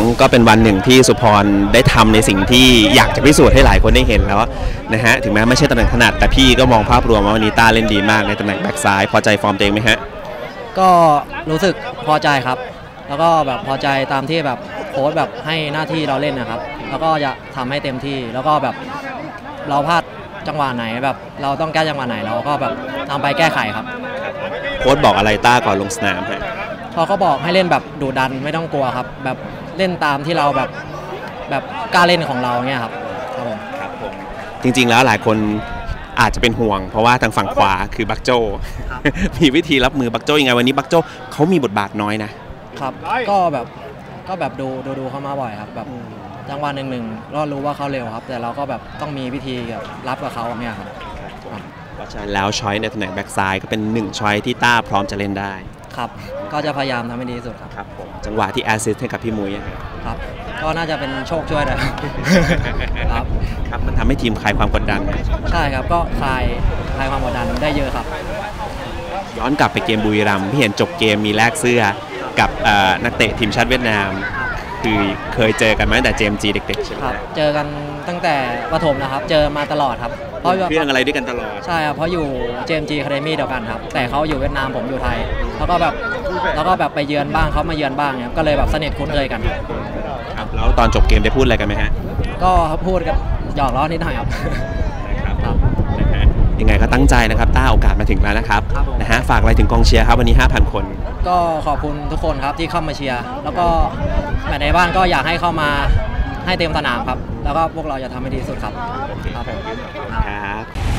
ก็เป็นวันหนึ่งที่สุพรได้ทำในสิ่งที่อยากจะพิสูจน์ให้หลายคนได้เห็นแล้วนะฮะถึงแม้ไม่ใช่ตำแหน่งถนัดแต่พี่ก็มองภาพรวมว่าวันนี้ต้าเล่นดีมากในตำแหน่งแบ็กซ้ายพอใจฟอร์มตัวเองไหมฮะก็รู้สึกพอใจครับแล้วก็แบบพอใจตามที่แบบโค้ชแบบให้หน้าที่เราเล่นนะครับแล้วก็จะทำให้เต็มที่แล้วก็แบบเราพลาดจังหวะไหนแบบเราต้องแก้จังหวะไหนเราก็แบบนำไปแก้ไขครับโค้ชบอกอะไรต้าก่อนลงสนามฮะเขาก็บอกให้เล่นแบบดุดันไม่ต้องกลัวครับแบบเล่นตามที่เราแบบกล้าเล่นของเราเนี่ยครับครับผมจริงๆแล้วหลายคนอาจจะเป็นห่วงเพราะว่าทางฝั่งขวาคือบักโจ มีวิธีรับมือบักโจยังไงวันนี้บักโจเขามีบทบาทน้อยนะครับก็แบบดูเขามาบ่อยครับแบบจังหวะหนึ่งก็รู้ว่าเขาเร็วครับแต่เราก็แบบต้องมีวิธีรับกับเขาเนี่ยครับเพราะฉะนั้นแล้วช้อยในตำแหน่งแบ็กซ้ายก็เป็น1ช้อยที่ต้าพร้อมจะเล่นได้ครับก็จะพยายามทำให้ดีที่สุดครับผมจังหวะที่แอสซิสต์ให้กับพี่มุ้ยครับก็น่าจะเป็นโชคช่วยนะครับมันทำให้ทีมคลายความกดดันใช่ครับก็คลายความกดดันได้เยอะครับย้อนกลับไปเกมบุรีรัมย์พี่เห็นจบเกมมีแลกเสื้อกับนักเตะทีมชาติเวียดนามคือเคยเจอกันมาตั้งแต่ JMG เด็กๆใช่ไหมครับเจอกันตั้งแต่ประถมนะครับเจอมาตลอดครับเพราะเรื่องอะไรด้วยกันตลอดใช่ครับเพราะอยู่ JMG Academy เดียวกันครับแต่เขาอยู่เวียดนามผมอยู่ไทยแล้วก็แบบไปเยือนบ้างเขามาเยือนบ้างเนี่ยก็เลยแบบสนิทคุ้นเคยกันครับแล้วตอนจบเกมได้พูดอะไรกันไหมฮะก็พูดกันหยอกล้อนิดหน่อยครับยังไงก็ตั้งใจนะครับต้าโอกาสมาถึงแล้วนะครับนะฮะฝากอะไรถึงกองเชียร์ครับวันนี้ 5,000 คนก็ขอบคุณทุกคนครับที่เข้ามาเชียร์แล้วก็แมตช์ในบ้านก็อยากให้เข้ามาให้เต็มสนามครับแล้วก็พวกเราจะทำให้ดีที่สุดครับครับ